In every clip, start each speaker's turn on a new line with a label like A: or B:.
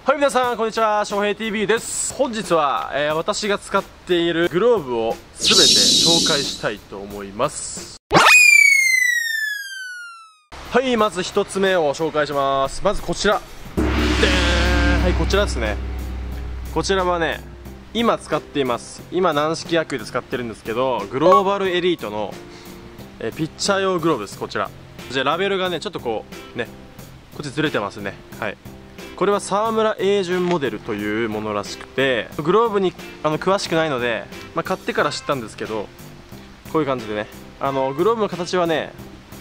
A: はい、皆さんこんにちは、翔平 TV です。本日は、私が使っているグローブを全て紹介したいと思います。はい、まず1つ目を紹介します。まずこちらでーん。はい、こちらですね。こちらはね、今使っています。今軟式野球で使ってるんですけど、グローバルエリートの、ピッチャー用グローブです。こちらじゃあラベルがね、ちょっとこうね、こっちずれてますね。はい、これは沢村栄順モデルというものらしくて、グローブに詳しくないので、買ってから知ったんですけど、こういう感じでね、グローブの形はね、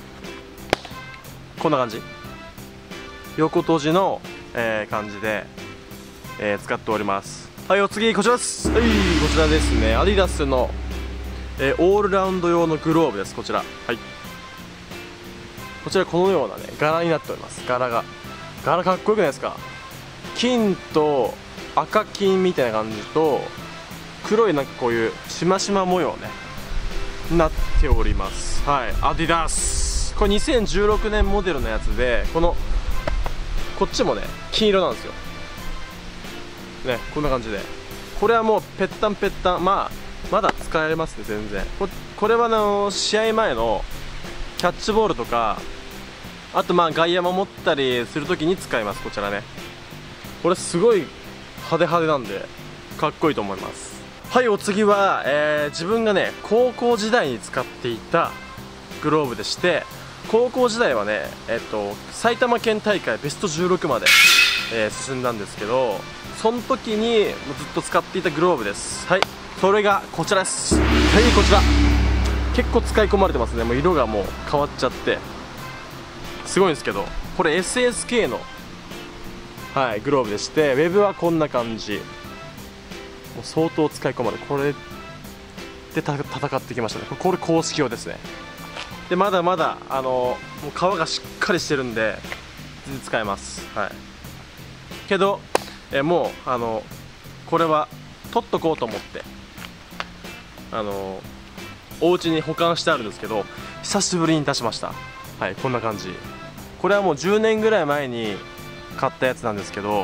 A: こんな感じ、横閉じの、感じで、使っております。はい、お次こちらです。はい、こちらですね、アディダスの、オールラウンド用のグローブです。こちら、はい、こちらこのようなね柄になっております。柄かっこよくないですか。金と赤金みたいな感じと黒いなんかこういうしましま模様ねなっております。はい、アディダス、これ2016年モデルのやつで、こっちもね金色なんですよね。こんな感じで、これはもうぺったんぺったん、まだ使えますね全然。これは試合前のキャッチボールとか、あと外野守ったりするときに使います。こちらね、これすごい派手派手なんでかっこいいと思います。はい、お次は、自分がね高校時代に使っていたグローブでして、高校時代はね、埼玉県大会ベスト16まで、進んだんですけど、その時にずっと使っていたグローブです。はい、それがこちらです。はい、こちら結構使い込まれてますね。もう色がもう変わっちゃってすごいんですけど、これ SSK の、はい、グローブでして、ウェブはこんな感じ、もう相当使い込まれて、これで戦ってきましたね。これ公式用ですね。でまだまだもう皮がしっかりしてるんで全然使えます。はい、けどもうこれは取っとこうと思ってお家に保管してあるんですけど、久しぶりに出しました。はい、こんな感じ。これはもう10年ぐらい前に買ったやつなんですけど、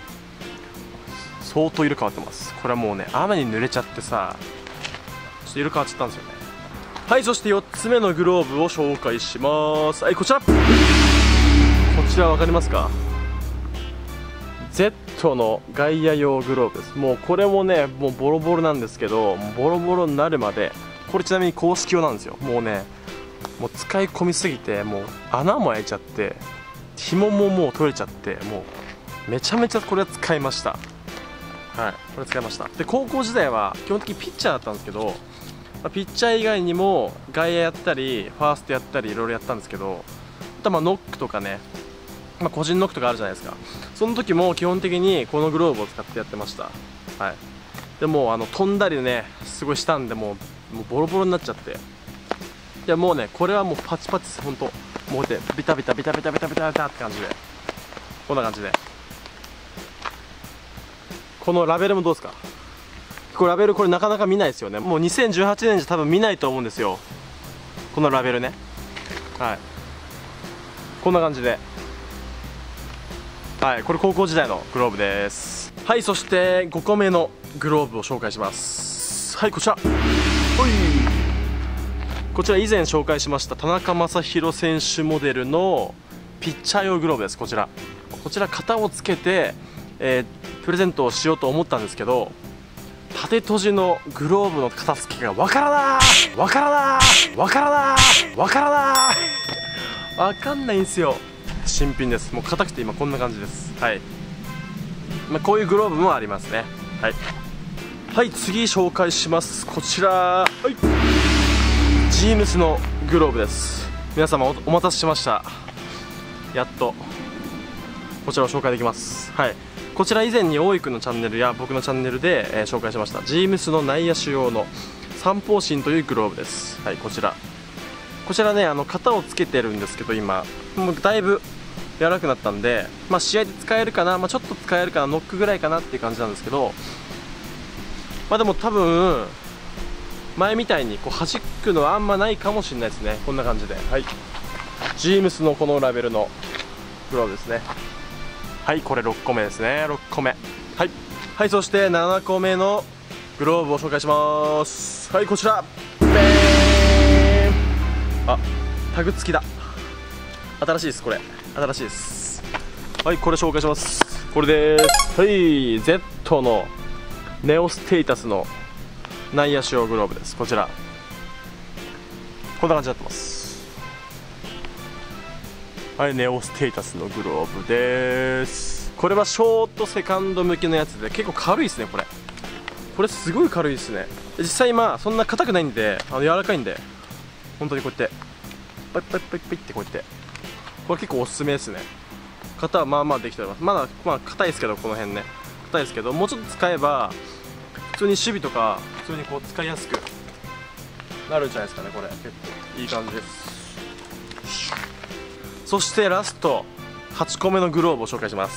A: 相当色変わってます。これはもうね雨に濡れちゃってさ、ちょっと色変わっちゃったんですよね。はい、そして4つ目のグローブを紹介します。はい、こちら分かりますか。 Z の外野用グローブです。もうこれもねもうボロボロなんですけど、ボロボロになるまで、これちなみに公式用なんですよ。もうねもう使い込みすぎて、もう穴も開いちゃって、紐ももう取れちゃって、もうめちゃめちゃこれは使いました。はい、これ使いました。で高校時代は基本的にピッチャーだったんですけど、ピッチャー以外にも外野やったりファーストやったりいろいろやったんですけど、あとノックとかね、個人ノックとかあるじゃないですか。その時も基本的にこのグローブを使ってやってました。はい、でも飛んだりねすごいしたんで、もうボロボロになっちゃって、いやもうねこれはもうパチパチです。本当もうでビタビタビタビタビタビタビタって感じで、こんな感じで、このラベルもどうですか。これラベル、これなかなか見ないですよね。もう2018年じゃ多分見ないと思うんですよ、このラベルね。はい、こんな感じで、はい、これ高校時代のグローブです。はい、そして5個目のグローブを紹介します。はい、こちら、こちら以前紹介しました田中将大選手モデルのピッチャー用グローブです。こちら型をつけて、プレゼントをしようと思ったんですけど、縦閉じのグローブの片付けがわからないんですよ。新品です。もう硬くて今こんな感じです。はい、こういうグローブもありますね。はい、はい、次紹介します。こちら、はい、ジームスのグローブです。皆様お待たせしました。やっとこちらを紹介できます。はい、こちら以前に大井くんのチャンネルや僕のチャンネルで、紹介しましたジームスの内野手用の三方針というグローブです。はい、こちらね型をつけてるんですけど、今もうだいぶ柔らかくなったんで、試合で使えるかな、ちょっと使えるかな、ノックぐらいかなっていう感じなんですけど、でも多分前みたいにこう弾くのはあんまないかもしれないですね。こんな感じで、はい、ジームスのこのラベルのグローブですね。 はい、これ6個目ですね。6個目。はい、はい、そして7個目のグローブを紹介します。はい、こちらベーン。あ、タグ付きだ。新しいです。これ新しいです。はい、これ紹介します。これです。はい、 Z のネオステータスの内野仕様グローブです。こちらこんな感じになってます。はい、ネオステータスのグローブです。これはショートセカンド向きのやつで結構軽いですね。これすごい軽いですね。実際今そんな硬くないんで、柔らかいんで、本当にこうやってパイパイパイパイってこうやって、これ結構おすすめですね。型はまあまあできております。まだ硬いですけど、この辺ね硬いですけど、もうちょっと使えば普通に守備とか普通にこう使いやすくなるんじゃないですかね。これ結構いい感じです。そしてラスト8個目のグローブを紹介します。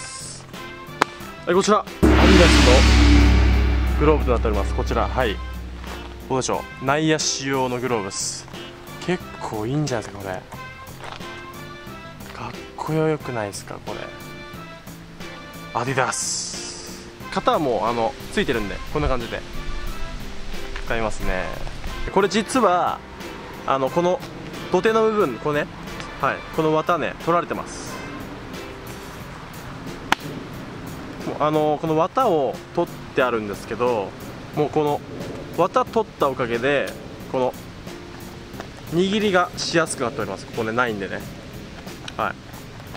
A: はい、こちらアディダスのグローブとなっております。こちら、はい、どうでしょう、内野仕様のグローブです。結構いいんじゃないですか。これかっこよくないですか。これアディダス、型はもうついてるんで、こんな感じで使いますね。これ実はこの土手の部分、これね、はい、この綿ね取られてます。この綿を取ってあるんですけど、もうこの綿取ったおかげでこの握りがしやすくなっております。ここねないんでね、はい、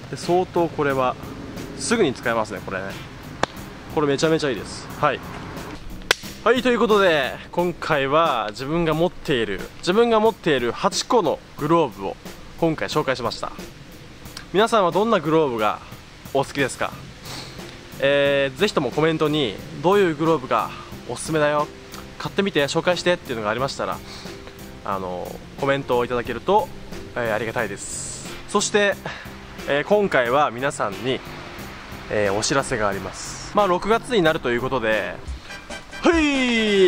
A: で相当これはすぐに使えますね。これね、これめちゃめちゃいいです。はい、はい、ということで今回は自分が持っている8個のグローブを今回紹介しました。皆さんはどんなグローブがお好きですか？ぜひともコメントにどういうグローブがおすすめだよ、買ってみて紹介してっていうのがありましたらコメントをいただけると、ありがたいです。そして、今回は皆さんに、お知らせがあります。6月になるということで、はい、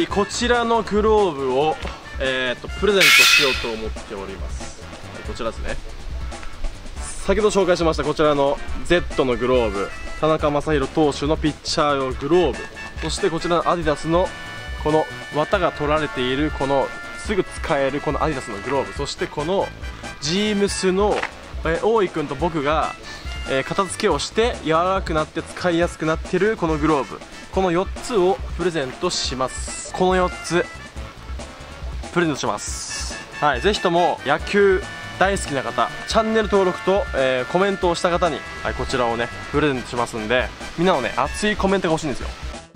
A: こちらのグローブを、プレゼントしようと思っております。はい、こちらですね。先ほど紹介しましたこちらの Z のグローブ、田中将大投手のピッチャー用グローブ、そしてこちらのアディダスのこの綿が取られているこのすぐ使えるこのアディダスのグローブ、そしてこのジームスの大井君と僕が、片付けをして柔らかくなって使いやすくなっているこのグローブ、この4つをプレゼントします。この4つプレゼントします。はい、ぜひとも野球大好きな方、チャンネル登録と、コメントをした方に、はい、こちらをねプレゼントしますんで、みんなのね熱いコメントが欲しいんですよ。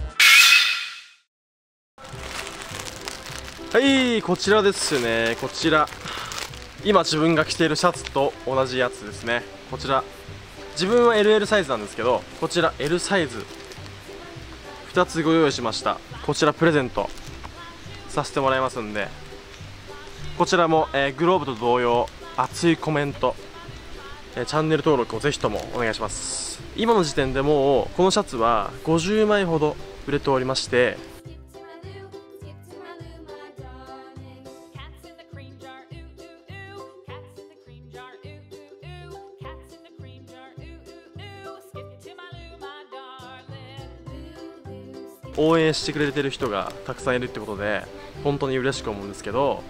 A: はい、こちらですね。こちら今自分が着ているシャツと同じやつですね。こちら自分は LL サイズなんですけど、こちら L サイズ2つご用意しました。こちらプレゼントさせてもらいますんで、こちらも、グローブと同様熱いコメント、チャンネル登録をぜひともお願いします。今の時点でもうこのシャツは50枚ほど売れておりまして、応援してくれてる人がたくさんいるってことで本当に嬉しく思うんですけど、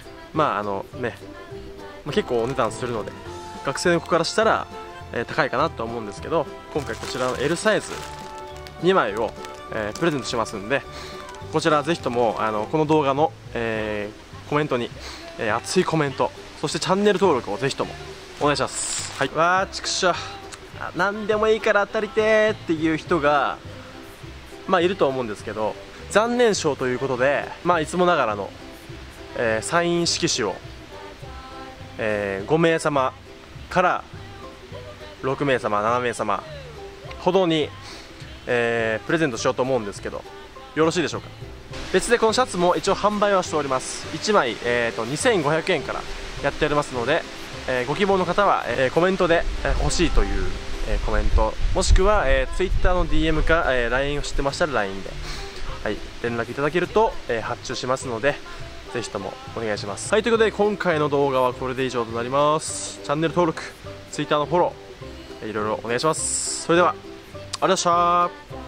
A: 結構お値段するので学生の子からしたら、高いかなと思うんですけど、今回こちらの L サイズ2枚を、プレゼントしますんで、こちらぜひともこの動画の、コメントに、熱いコメント、そしてチャンネル登録をぜひともお願いします。はい、わーちくしょ、何でもいいから当たりてーっていう人がいると思うんですけど、残念賞ということで、いつもながらの、サイン色紙を、5名様から6名様7名様ほどに、プレゼントしようと思うんですけど、よろしいでしょうか。別でこのシャツも一応販売はしております。1枚、2500円からやっておりますので、ご希望の方は、コメントで、欲しいというコメント、もしくは、Twitter の DM か、LINE を知ってましたら LINE で、はい、連絡いただけると、発注しますので、ぜひともお願いします。はい、ということで今回の動画はこれで以上となります。チャンネル登録、Twitter のフォロー、いろいろお願いします。それでは。 ありがとうございました。